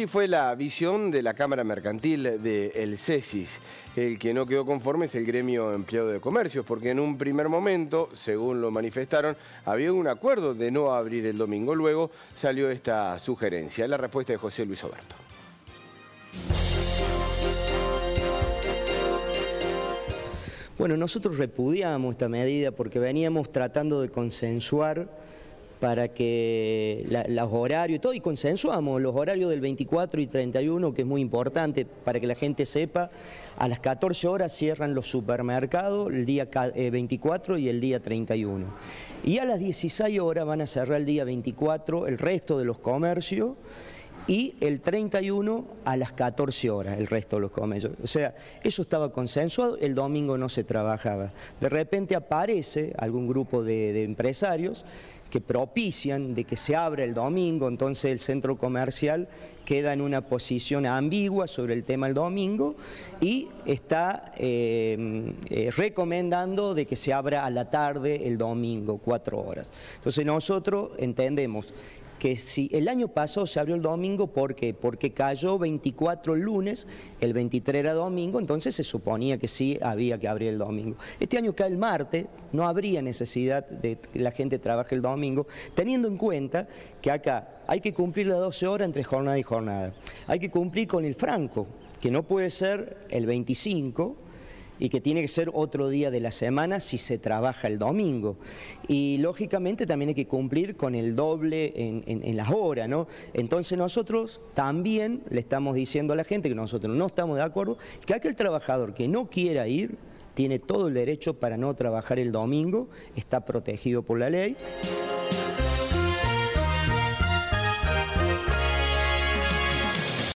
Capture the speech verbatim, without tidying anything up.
Así fue la visión de la Cámara Mercantil del CESIS. El que no quedó conforme es el gremio empleado de comercios, porque en un primer momento, según lo manifestaron, había un acuerdo de no abrir el domingo. Luego salió esta sugerencia. La respuesta de José Luis Oberto. Bueno, nosotros repudiamos esta medida porque veníamos tratando de consensuar para que la, los horarios, todo, y consensuamos los horarios del veinticuatro y treinta y uno, que es muy importante para que la gente sepa. A las catorce horas cierran los supermercados, el día veinticuatro y el día treinta y uno. Y a las dieciséis horas van a cerrar el día veinticuatro el resto de los comercios, y el treinta y uno a las catorce horas, el resto de los comercios. O sea, eso estaba consensuado, el domingo no se trabajaba. De repente aparece algún grupo de, de empresarios que propician de que se abra el domingo, entonces el centro comercial queda en una posición ambigua sobre el tema del domingo y está eh, eh, recomendando de que se abra a la tarde el domingo, cuatro horas. Entonces nosotros entendemos que si el año pasado se abrió el domingo, ¿por qué? Porque cayó veinticuatro el lunes, el veintitrés era domingo, entonces se suponía que sí había que abrir el domingo. Este año cae el martes, no habría necesidad de que la gente trabaje el domingo, teniendo en cuenta que acá hay que cumplir las doce horas entre jornada y jornada. Hay que cumplir con el franco, que no puede ser el veinticinco, y que tiene que ser otro día de la semana si se trabaja el domingo. Y lógicamente también hay que cumplir con el doble en, en, en las horas, ¿no? Entonces nosotros también le estamos diciendo a la gente que nosotros no estamos de acuerdo, que aquel trabajador que no quiera ir tiene todo el derecho para no trabajar el domingo, está protegido por la ley.